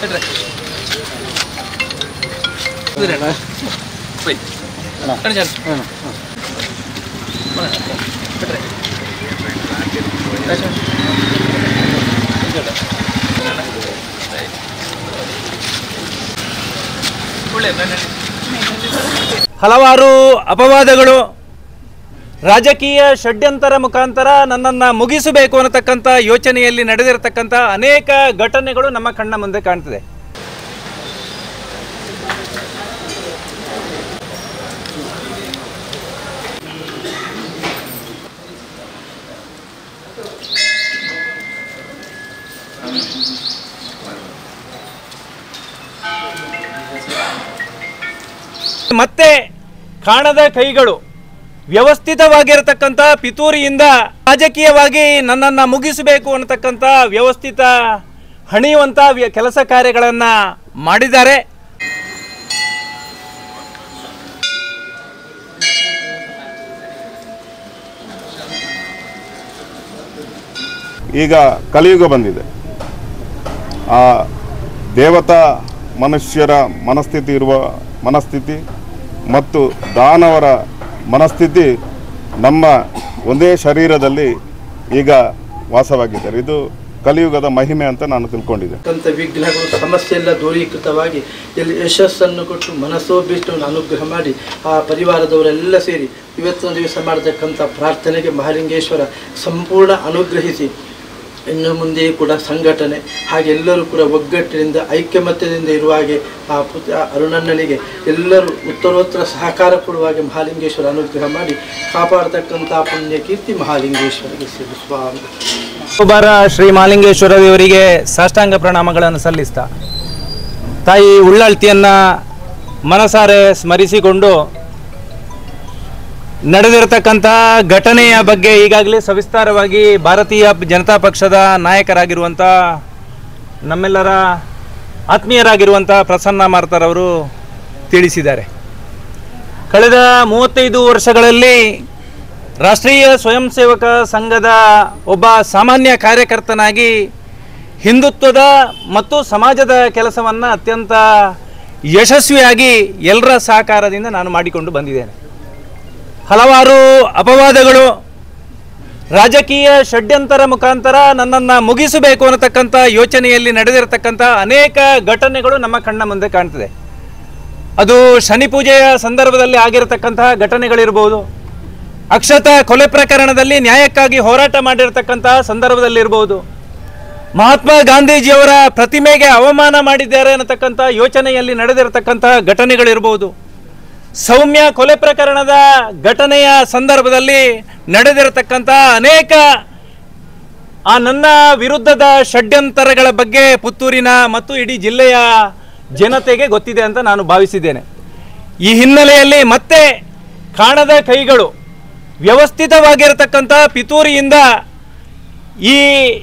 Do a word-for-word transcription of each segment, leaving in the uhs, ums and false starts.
ಹಲವಾರು ಅಪವಾದಗಳು, ರಾಜಕೀಯ ಷಡ್ಯಂತರ ಮುಖಾಂತರ ನನ್ನನ್ನು ಮುಗಿಸಬೇಕು ಅನ್ನತಕ್ಕಂಥ ಯೋಚನೆಯಲ್ಲಿ ನಡೆದಿರತಕ್ಕಂಥ ಅನೇಕ ಘಟನೆಗಳು ನಮ್ಮ ಕಣ್ಣ ಮುಂದೆ ಕಾಣ್ತಿದೆ. ಮತ್ತೆ ಕಾಣದ ಕೈಗಳು ವ್ಯವಸ್ಥಿತವಾಗಿರತಕ್ಕಂಥ ಪಿತೂರಿಯಿಂದ ರಾಜಕೀಯವಾಗಿ ನನ್ನನ್ನು ಮುಗಿಸಬೇಕು ಅನ್ನತಕ್ಕಂಥ ವ್ಯವಸ್ಥಿತ ಹಣಿಯುವಂಥ ಕೆಲಸ ಕಾರ್ಯಗಳನ್ನು ಮಾಡಿದ್ದಾರೆ. ಈಗ ಕಲಿಯುಗ ಬಂದಿದೆ. ಆ ದೇವತಾ ಮನುಷ್ಯರ ಮನಸ್ಥಿತಿ ಇರುವ ಮನಸ್ಥಿತಿ ಮತ್ತು ದಾನವರ ಮನಸ್ಥಿತಿ ನಮ್ಮ ಒಂದೇ ಶರೀರದಲ್ಲಿ ಈಗ ವಾಸವಾಗಿದ್ದಾರೆ. ಇದು ಕಲಿಯುಗದ ಮಹಿಮೆ ಅಂತ ನಾನು ತಿಳ್ಕೊಂಡಿದ್ದೆ. ವಿಘ್ನಗಳು ಸಮಸ್ಯೆ ಎಲ್ಲ ದೂರೀಕೃತವಾಗಿ ಎಲ್ಲಿ ಯಶಸ್ಸನ್ನು ಕೊಟ್ಟು ಮನಸ್ಸೋಭಿಷ್ಟವನ್ನು ಅನುಗ್ರಹ ಮಾಡಿ ಆ ಪರಿವಾರದವರೆಲ್ಲ ಸೇರಿ ಇವತ್ತಿನ ದಿವಸ ಮಾಡತಕ್ಕಂಥ ಪ್ರಾರ್ಥನೆಗೆ ಮಹಾಲಿಂಗೇಶ್ವರ ಸಂಪೂರ್ಣ ಅನುಗ್ರಹಿಸಿ ಇನ್ನು ಮುಂದೆ ಕೂಡ ಸಂಘಟನೆ ಹಾಗೆ ಎಲ್ಲರೂ ಕೂಡ ಒಗ್ಗಟ್ಟಿನಿಂದ ಐಕ್ಯಮತ್ಯದಿಂದ ಇರುವ ಹಾಗೆ ಆ ಪುತ್ರ ಅರುಣಣ್ಣನಿಗೆ ಎಲ್ಲರೂ ಉತ್ತರೋತ್ತರ ಸಹಕಾರ ಕೊಡುವ ಹಾಗೆ ಮಹಾಲಿಂಗೇಶ್ವರ ಅನುಗ್ರಹ ಮಾಡಿ ಕಾಪಾಡತಕ್ಕಂಥ ಪುಣ್ಯ ಕೀರ್ತಿ ಮಹಾಲಿಂಗೇಶ್ವರಿಗೆ ಸಿಗು. ಸ್ವಾಮಿ ಒಬ್ಬರ ಶ್ರೀ ಮಹಾಲಿಂಗೇಶ್ವರ ದೇವರಿಗೆ ಸಾಷ್ಟಾಂಗ ಪ್ರಣಾಮಗಳನ್ನು ಸಲ್ಲಿಸ್ತಾ ತಾಯಿ ಉಳ್ಳಾಳ್ತಿಯನ್ನು ಮನಸಾರೆ ಸ್ಮರಿಸಿಕೊಂಡು ನಡೆದಿರತಕ್ಕಂಥ ಘಟನೆಯ ಬಗ್ಗೆ ಈಗಾಗಲೇ ಸವಿಸ್ತಾರವಾಗಿ ಭಾರತೀಯ ಜನತಾ ಪಕ್ಷದ ನಾಯಕರಾಗಿರುವಂಥ ನಮ್ಮೆಲ್ಲರ ಆತ್ಮೀಯರಾಗಿರುವಂಥ ಪ್ರಸನ್ನ ಮಾರ್ತರವರು ತಿಳಿಸಿದ್ದಾರೆ. ಕಳೆದ ಮೂವತ್ತೈದು ವರ್ಷಗಳಲ್ಲಿ ರಾಷ್ಟ್ರೀಯ ಸ್ವಯಂ ಸೇವಕ ಸಂಘದ ಒಬ್ಬ ಸಾಮಾನ್ಯ ಕಾರ್ಯಕರ್ತನಾಗಿ ಹಿಂದುತ್ವದ ಮತ್ತು ಸಮಾಜದ ಕೆಲಸವನ್ನು ಅತ್ಯಂತ ಯಶಸ್ವಿಯಾಗಿ ಎಲ್ಲರ ಸಹಕಾರದಿಂದ ನಾನು ಮಾಡಿಕೊಂಡು ಬಂದಿದ್ದೇನೆ. ಹಲವಾರು ಅಪವಾದಗಳು, ರಾಜಕೀಯ ಷಡ್ಯಂತರ ಮುಖಾಂತರ ನನ್ನನ್ನು ಮುಗಿಸಬೇಕು ಅನ್ನತಕ್ಕಂಥ ಯೋಚನೆಯಲ್ಲಿ ನಡೆದಿರತಕ್ಕಂಥ ಅನೇಕ ಘಟನೆಗಳು ನಮ್ಮ ಕಣ್ಣ ಮುಂದೆ ಕಾಣ್ತಿದೆ. ಅದು ಶನಿ ಪೂಜೆಯ ಸಂದರ್ಭದಲ್ಲಿ ಆಗಿರತಕ್ಕಂತಹ ಘಟನೆಗಳಿರ್ಬೋದು, ಅಕ್ಷತ ಕೊಲೆ ಪ್ರಕರಣದಲ್ಲಿ ನ್ಯಾಯಕ್ಕಾಗಿ ಹೋರಾಟ ಮಾಡಿರತಕ್ಕಂತಹ ಸಂದರ್ಭದಲ್ಲಿರ್ಬೋದು, ಮಹಾತ್ಮ ಗಾಂಧೀಜಿಯವರ ಪ್ರತಿಮೆಗೆ ಅವಮಾನ ಮಾಡಿದ್ದಾರೆ ಅನ್ನತಕ್ಕಂಥ ಯೋಚನೆಯಲ್ಲಿ ನಡೆದಿರತಕ್ಕಂತಹ ಘಟನೆಗಳಿರ್ಬೋದು, ಸೌಮ್ಯ ಕೊಲೆ ಪ್ರಕರಣದ ಘಟನೆಯ ಸಂದರ್ಭದಲ್ಲಿ ನಡೆದಿರತಕ್ಕಂಥ ಅನೇಕ ಆ ನನ್ನ ವಿರುದ್ಧದ ಷಡ್ಯಂತರಗಳ ಬಗ್ಗೆ ಪುತ್ತೂರಿನ ಮತ್ತು ಇಡೀ ಜಿಲ್ಲೆಯ ಜನತೆಗೆ ಗೊತ್ತಿದೆ ಅಂತ ನಾನು ಭಾವಿಸಿದ್ದೇನೆ. ಈ ಹಿನ್ನೆಲೆಯಲ್ಲಿ ಮತ್ತೆ ಕಾಣದ ಕೈಗಳು ವ್ಯವಸ್ಥಿತವಾಗಿರತಕ್ಕಂಥ ಪಿತೂರಿಯಿಂದ ಈ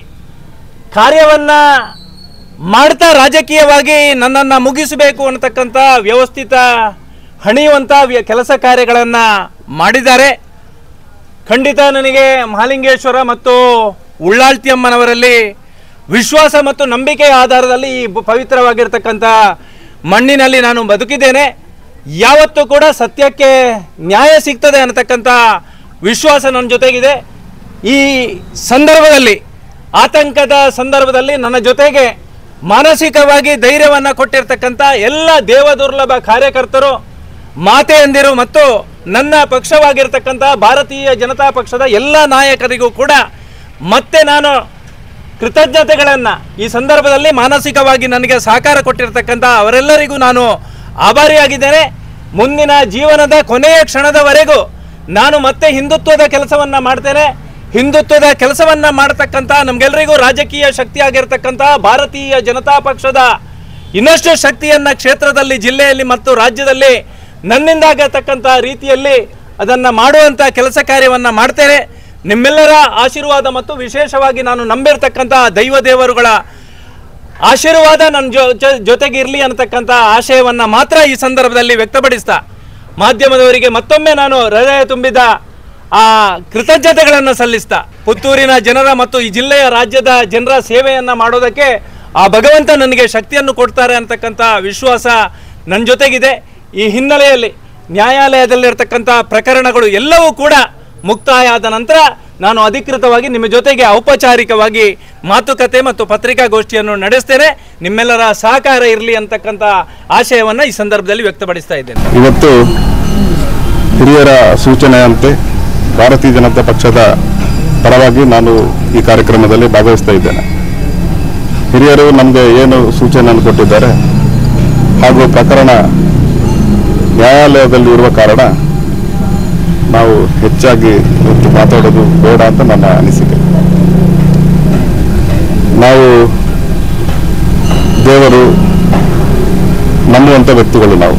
ಕಾರ್ಯವನ್ನು ಮಾಡ್ತಾ ರಾಜಕೀಯವಾಗಿ ನನ್ನನ್ನು ಮುಗಿಸಬೇಕು ಅನ್ನತಕ್ಕಂಥ ವ್ಯವಸ್ಥಿತ ಹಣಿಯುವಂಥ ಕೆಲಸ ಕಾರ್ಯಗಳನ್ನು ಮಾಡಿದ್ದಾರೆ. ಖಂಡಿತ ನನಗೆ ಮಹಾಲಿಂಗೇಶ್ವರ ಮತ್ತು ಉಳ್ಳಾಳ್ತಿಯಮ್ಮನವರಲ್ಲಿ ವಿಶ್ವಾಸ ಮತ್ತು ನಂಬಿಕೆಯ ಆಧಾರದಲ್ಲಿ ಈ ಪವಿತ್ರವಾಗಿರ್ತಕ್ಕಂಥ ಮಣ್ಣಿನಲ್ಲಿ ನಾನು ಬದುಕಿದ್ದೇನೆ. ಯಾವತ್ತೂ ಕೂಡ ಸತ್ಯಕ್ಕೆ ನ್ಯಾಯ ಸಿಗ್ತದೆ ಅನ್ನತಕ್ಕಂಥ ವಿಶ್ವಾಸ ನನ್ನ ಜೊತೆಗಿದೆ. ಈ ಸಂದರ್ಭದಲ್ಲಿ, ಆತಂಕದ ಸಂದರ್ಭದಲ್ಲಿ ನನ್ನ ಜೊತೆಗೆ ಮಾನಸಿಕವಾಗಿ ಧೈರ್ಯವನ್ನು ಕೊಟ್ಟಿರ್ತಕ್ಕಂಥ ಎಲ್ಲ ದೇವದುರ್ಲಭ ಕಾರ್ಯಕರ್ತರು, ಮಾತೆಯಂದಿರು ಮತ್ತು ನನ್ನ ಪಕ್ಷವಾಗಿರ್ತಕ್ಕಂಥ ಭಾರತೀಯ ಜನತಾ ಪಕ್ಷದ ಎಲ್ಲ ನಾಯಕರಿಗೂ ಕೂಡ ಮತ್ತೆ ನಾನು ಕೃತಜ್ಞತೆಗಳನ್ನು ಈ ಸಂದರ್ಭದಲ್ಲಿ ಮಾನಸಿಕವಾಗಿ ನನಗೆ ಸಹಕಾರ ಕೊಟ್ಟಿರ್ತಕ್ಕಂಥ ಅವರೆಲ್ಲರಿಗೂ ನಾನು ಆಭಾರಿಯಾಗಿದ್ದೇನೆ. ಮುಂದಿನ ಜೀವನದ ಕೊನೆಯ ಕ್ಷಣದವರೆಗೂ ನಾನು ಮತ್ತೆ ಹಿಂದುತ್ವದ ಕೆಲಸವನ್ನು ಮಾಡ್ತೇನೆ. ಹಿಂದುತ್ವದ ಕೆಲಸವನ್ನು ಮಾಡತಕ್ಕಂಥ ನಮಗೆಲ್ಲರಿಗೂ ರಾಜಕೀಯ ಶಕ್ತಿಯಾಗಿರ್ತಕ್ಕಂಥ ಭಾರತೀಯ ಜನತಾ ಪಕ್ಷದ ಇನ್ನಷ್ಟು ಶಕ್ತಿಯನ್ನು ಕ್ಷೇತ್ರದಲ್ಲಿ, ಜಿಲ್ಲೆಯಲ್ಲಿ ಮತ್ತು ರಾಜ್ಯದಲ್ಲಿ ನನ್ನಿಂದಾಗತಕ್ಕಂಥ ರೀತಿಯಲ್ಲಿ ಅದನ್ನು ಮಾಡುವಂಥ ಕೆಲಸ ಕಾರ್ಯವನ್ನು ಮಾಡ್ತೇನೆ. ನಿಮ್ಮೆಲ್ಲರ ಆಶೀರ್ವಾದ ಮತ್ತು ವಿಶೇಷವಾಗಿ ನಾನು ನಂಬಿರ್ತಕ್ಕಂಥ ದೈವ ದೇವರುಗಳ ಆಶೀರ್ವಾದ ನನ್ನ ಜೊ ಜೊತೆಗಿರಲಿ ಅನ್ನತಕ್ಕಂಥ ಆಶಯವನ್ನು ಮಾತ್ರ ಈ ಸಂದರ್ಭದಲ್ಲಿ ವ್ಯಕ್ತಪಡಿಸ್ತಾ, ಮಾಧ್ಯಮದವರಿಗೆ ಮತ್ತೊಮ್ಮೆ ನಾನು ಹೃದಯ ತುಂಬಿದ ಆ ಕೃತಜ್ಞತೆಗಳನ್ನು ಸಲ್ಲಿಸ್ತಾ, ಪುತ್ತೂರಿನ ಜನರ ಮತ್ತು ಈ ಜಿಲ್ಲೆಯ ರಾಜ್ಯದ ಜನರ ಸೇವೆಯನ್ನು ಮಾಡೋದಕ್ಕೆ ಆ ಭಗವಂತ ನನಗೆ ಶಕ್ತಿಯನ್ನು ಕೊಡ್ತಾರೆ ಅಂತಕ್ಕಂಥ ವಿಶ್ವಾಸ ನನ್ನ ಜೊತೆಗಿದೆ. ಈ ಹಿನ್ನೆಲೆಯಲ್ಲಿ ನ್ಯಾಯಾಲಯದಲ್ಲಿರ್ತಕ್ಕಂಥ ಪ್ರಕರಣಗಳು ಎಲ್ಲವೂ ಕೂಡ ಮುಕ್ತಾಯ ಆದ ನಂತರ ನಾನು ಅಧಿಕೃತವಾಗಿ ನಿಮ್ಮ ಜೊತೆಗೆ ಔಪಚಾರಿಕವಾಗಿ ಮಾತುಕತೆ ಮತ್ತು ಪತ್ರಿಕಾಗೋಷ್ಠಿಯನ್ನು ನಡೆಸ್ತೇನೆ. ನಿಮ್ಮೆಲ್ಲರ ಸಹಕಾರ ಇರಲಿ ಅಂತಕ್ಕಂಥ ಆಶಯವನ್ನು ಈ ಸಂದರ್ಭದಲ್ಲಿ ವ್ಯಕ್ತಪಡಿಸ್ತಾ ಇದ್ದೇನೆ. ಇವತ್ತು ಹಿರಿಯರ ಸೂಚನೆಯಂತೆ ಭಾರತೀಯ ಜನತಾ ಪಕ್ಷದ ಪರವಾಗಿ ನಾನು ಈ ಕಾರ್ಯಕ್ರಮದಲ್ಲಿ ಭಾಗವಹಿಸ್ತಾ ಇದ್ದೇನೆ. ಹಿರಿಯರು ನಮಗೆ ಏನು ಸೂಚನೆಯನ್ನು ಕೊಟ್ಟಿದ್ದಾರೆ ಹಾಗೂ ಪ್ರಕರಣ ನ್ಯಾಯಾಲಯದಲ್ಲಿ ಇರುವ ಕಾರಣ ನಾವು ಹೆಚ್ಚಾಗಿ ಇವತ್ತು ಮಾತಾಡೋದು ಬೇಡ ಅಂತ ನನ್ನ ಅನಿಸಿಕೆ. ನಾವು ದೇವರು ನಂಬುವಂಥ ವ್ಯಕ್ತಿಗಳು. ನಾವು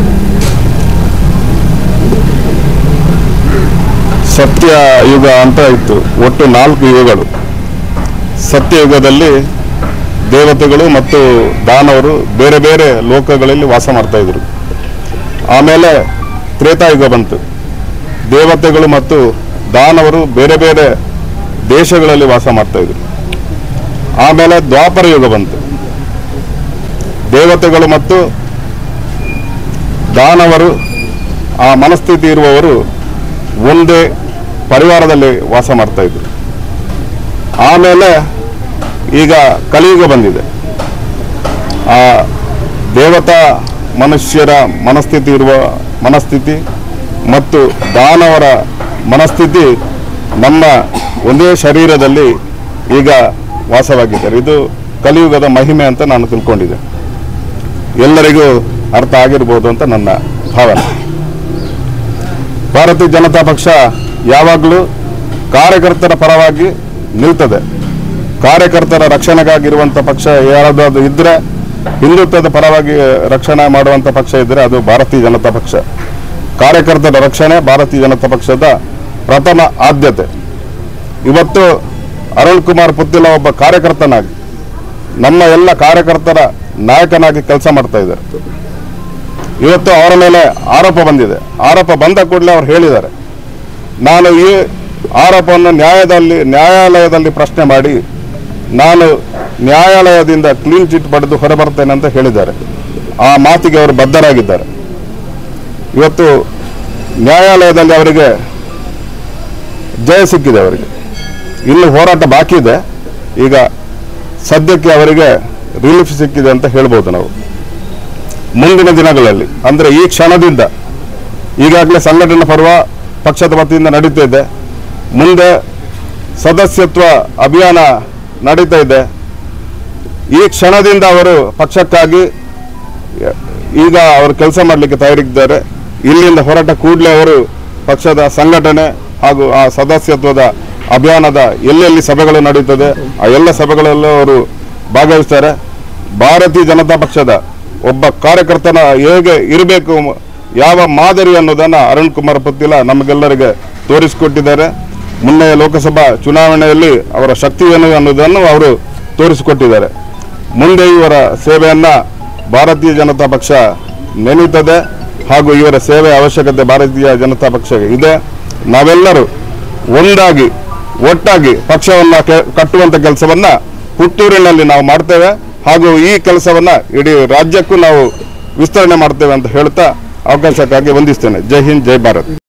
ಸತ್ಯ ಯುಗ ಅಂತ ಇತ್ತು, ಒಟ್ಟು ನಾಲ್ಕು ಯುಗಗಳು. ಸತ್ಯಯುಗದಲ್ಲಿ ದೇವತೆಗಳು ಮತ್ತು ದಾನವರು ಬೇರೆ ಬೇರೆ ಲೋಕಗಳಲ್ಲಿ ವಾಸ ಮಾಡ್ತಾ ಇದ್ರು. ಆಮೇಲೆ ತ್ರೇತಾಯುಗ ಬಂತು, ದೇವತೆಗಳು ಮತ್ತು ದಾನವರು ಬೇರೆ ಬೇರೆ ದೇಶಗಳಲ್ಲಿ ವಾಸ ಮಾಡ್ತಾ ಇದ್ರು. ಆಮೇಲೆ ದ್ವಾಪರ ಯುಗ ಬಂತು, ದೇವತೆಗಳು ಮತ್ತು ದಾನವರು ಆ ಮನಸ್ಥಿತಿ ಇರುವವರು ಒಂದೇ ಪರಿವಾರದಲ್ಲಿ ವಾಸ ಮಾಡ್ತಾ ಇದ್ರು. ಆಮೇಲೆ ಈಗ ಕಲಿಯುಗ ಬಂದಿದೆ. ಆ ದೇವತಾ ಮನುಷ್ಯರ ಮನಸ್ಥಿತಿ ಇರುವ ಮನಸ್ಥಿತಿ ಮತ್ತು ದಾನವರ ಮನಸ್ಥಿತಿ ನಮ್ಮ ಒಂದೇ ಶರೀರದಲ್ಲಿ ಈಗ ವಾಸವಾಗಿದ್ದಾರೆ. ಇದು ಕಲಿಯುಗದ ಮಹಿಮೆ ಅಂತ ನಾನು ತಿಳ್ಕೊಂಡಿದ್ದೆ. ಎಲ್ಲರಿಗೂ ಅರ್ಥ ಆಗಿರ್ಬೋದು ಅಂತ ನನ್ನ ಭಾವನೆ. ಭಾರತೀಯ ಜನತಾ ಪಕ್ಷ ಯಾವಾಗಲೂ ಕಾರ್ಯಕರ್ತರ ಪರವಾಗಿ ನಿಲ್ತದೆ. ಕಾರ್ಯಕರ್ತರ ರಕ್ಷಣೆಗಾಗಿರುವಂಥ ಪಕ್ಷ ಯಾರಾದರೂ ಇದ್ದರೆ, ಹಿಂದುತ್ವದ ಪರವಾಗಿ ರಕ್ಷಣೆ ಮಾಡುವಂಥ ಪಕ್ಷ ಇದ್ದರೆ ಅದು ಭಾರತೀಯ ಜನತಾ ಪಕ್ಷ. ಕಾರ್ಯಕರ್ತರ ರಕ್ಷಣೆ ಭಾರತೀಯ ಜನತಾ ಪಕ್ಷದ ಪ್ರಥಮ ಆದ್ಯತೆ. ಇವತ್ತು ಅರುಣ್ ಕುಮಾರ್ ಪುತ್ತಿಲ ಒಬ್ಬ ಕಾರ್ಯಕರ್ತನಾಗಿ ನಮ್ಮ ಎಲ್ಲ ಕಾರ್ಯಕರ್ತರ ನಾಯಕನಾಗಿ ಕೆಲಸ ಮಾಡ್ತಾ ಇದ್ದಾರೆ. ಇವತ್ತು ಅವರ ಮೇಲೆ ಆರೋಪ ಬಂದಿದೆ. ಆರೋಪ ಬಂದ ಕೂಡಲೇ ಅವ್ರು ಹೇಳಿದ್ದಾರೆ, ನಾನು ಈ ಆರೋಪವನ್ನು ನ್ಯಾಯದಲ್ಲಿ ನ್ಯಾಯಾಲಯದಲ್ಲಿ ಪ್ರಶ್ನೆ ಮಾಡಿ ನಾನು ನ್ಯಾಯಾಲಯದಿಂದ ಕ್ಲೀನ್ ಚಿಟ್ ಪಡೆದು ಹೊರಬರ್ತೇನೆ ಅಂತ ಹೇಳಿದ್ದಾರೆ. ಆ ಮಾತಿಗೆ ಅವರು ಬದ್ಧರಾಗಿದ್ದಾರೆ. ಇವತ್ತು ನ್ಯಾಯಾಲಯದಲ್ಲಿ ಅವರಿಗೆ ಜಯ ಸಿಕ್ಕಿದೆ. ಅವರಿಗೆ ಇನ್ನು ಹೋರಾಟ ಬಾಕಿ ಇದೆ. ಈಗ ಸದ್ಯಕ್ಕೆ ಅವರಿಗೆ ರಿಲೀಫ್ ಸಿಕ್ಕಿದೆ ಅಂತ ಹೇಳ್ಬೋದು ನಾವು. ಮುಂದಿನ ದಿನಗಳಲ್ಲಿ ಅಂದರೆ ಈ ಕ್ಷಣದಿಂದ ಈಗಾಗಲೇ ಸಂಘಟನಾ ಪರ್ವ ಪಕ್ಷದ ವತಿಯಿಂದ ನಡೀತಾ ಇದೆ. ಮುಂದೆ ಸದಸ್ಯತ್ವ ಅಭಿಯಾನ ನಡೀತಾ ಇದೆ. ಈ ಕ್ಷಣದಿಂದ ಅವರು ಪಕ್ಷಕ್ಕಾಗಿ ಈಗ ಅವರು ಕೆಲಸ ಮಾಡಲಿಕ್ಕೆ ತಯಾರಿದ್ದಾರೆ. ಇಲ್ಲಿಂದ ಹೊರಟ ಕೂಡಲೇ ಅವರು ಪಕ್ಷದ ಸಂಘಟನೆ ಹಾಗೂ ಆ ಸದಸ್ಯತ್ವದ ಅಭಿಯಾನದ ಎಲ್ಲೆಲ್ಲಿ ಸಭೆಗಳು ನಡೀತದೆ ಆ ಎಲ್ಲ ಸಭೆಗಳಲ್ಲೂ ಅವರು ಭಾಗವಹಿಸ್ತಾರೆ. ಭಾರತೀಯ ಜನತಾ ಪಕ್ಷದ ಒಬ್ಬ ಕಾರ್ಯಕರ್ತನ ಹೇಗೆ ಇರಬೇಕು, ಯಾವ ಮಾದರಿ ಅನ್ನೋದನ್ನು ಅರುಣ್ ಕುಮಾರ್ ಪುತ್ತಿಲ ನಮಗೆಲ್ಲರಿಗೆ ತೋರಿಸಿಕೊಟ್ಟಿದ್ದಾರೆ. ಮೊನ್ನೆ ಲೋಕಸಭಾ ಚುನಾವಣೆಯಲ್ಲಿ ಅವರ ಶಕ್ತಿ ಏನು ಅನ್ನೋದನ್ನು ಅವರು ತೋರಿಸಿಕೊಟ್ಟಿದ್ದಾರೆ. ಮುಂದೆ ಇವರ ಸೇವೆಯನ್ನು ಭಾರತೀಯ ಜನತಾ ಪಕ್ಷ ನೆನೀತದೆ ಹಾಗೂ ಇವರ ಸೇವೆ ಅವಶ್ಯಕತೆ ಭಾರತೀಯ ಜನತಾ ಪಕ್ಷ ಇದೆ. ನಾವೆಲ್ಲರೂ ಒಂದಾಗಿ ಒಟ್ಟಾಗಿ ಪಕ್ಷವನ್ನು ಕಟ್ಟುವಂಥ ಕೆಲಸವನ್ನು ಹುಟ್ಟೂರಿನಲ್ಲಿ ನಾವು ಮಾಡ್ತೇವೆ ಹಾಗೂ ಈ ಕೆಲಸವನ್ನು ಇಡೀ ರಾಜ್ಯಕ್ಕೂ ನಾವು ವಿಸ್ತರಣೆ ಮಾಡ್ತೇವೆ ಅಂತ ಹೇಳ್ತಾ ಅವಕಾಶಕ್ಕಾಗಿ ವಂದಿಸ್ತೇನೆ. ಜೈ ಹಿಂದ್, ಜೈ ಭಾರತ್.